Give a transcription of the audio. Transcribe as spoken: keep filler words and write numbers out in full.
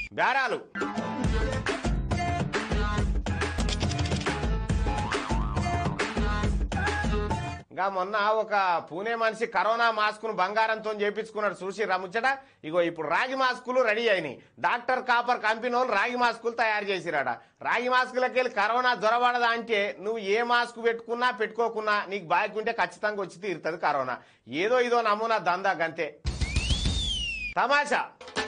బేరాలు ఇంకా మొన్న ఒక పూణే మనిషి కరోనా మాస్కును బంగారంతో చేపించుకున్నాడు చూసి రముచ్చట. ఇగో ఇప్పుడు రాగి మాస్కులు రెడీ అయినాయి. డాక్టర్ కాపర్ కంపెనీ వాళ్ళు రాగి మాస్కులు తయారు చేసిరాట. రాగి మాస్కులకి వెళ్ళి కరోనా జ్వరబడదా అంటే నువ్వు ఏ మాస్క్ పెట్టుకున్నా పెట్టుకోకున్నా నీకు బాగుంటే ఖచ్చితంగా వచ్చి తీరుతుంది కరోనా. ఏదో ఇదో నమూనా దందా గంతే. తమాషా